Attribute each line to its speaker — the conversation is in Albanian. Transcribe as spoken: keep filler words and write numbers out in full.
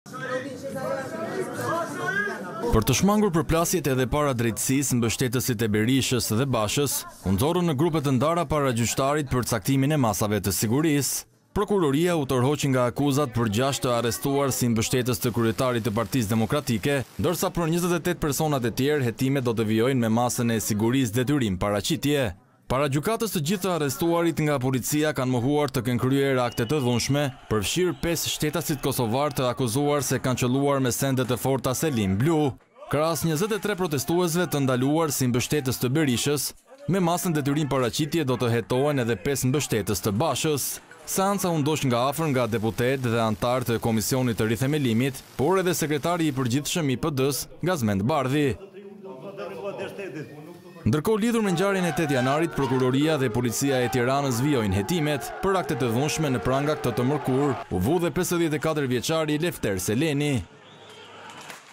Speaker 1: Për të shmangur përplasjet edhe para drejtësisë, mbështetësit e Berishës dhe Bashës u nxorën në grupe të ndara para gjyqtarit për caktimin e masave të sigurisë. Prokuroria u tërhoqi nga akuzat për gjashtë të arrestuar si mbështetës të kryetarit të Partisë Demokratike, ndërsa për njëzet e tetë personat e tjerë hetimet do të vijojnë me masën e sigurisë detyrim paraqitje. Para gjykatës të gjithë të arrestuarit nga policia kanë mohuar të kenë kryer akte të dhunshme, përfshirë pesë shtetasit kosovar të akuzuar se kanë qelluar me sende të forta Selim Blu. Krahas njëzet e tre protestuesve të ndaluar si mbështetës të Berishës, me masën detyrim paraqitje do të hetohen edhe pesë mbështetës të Bashës. Seanca u ndosh nga afër nga deputet dhe antar të Komisionit të Rithemelimit, por edhe sekretari i përgjithshëm i P D-s, Gazmend Bardhi. Ndërkohë, lidhur me ngjarjen e tetë janarit, prokuroria dhe policia e Tiranës vijojnë hetimet për akte të dhunshme në prangak të të mërkur, u vu dhe pesëdhjetë e katër vjeçari Lefter Seleni.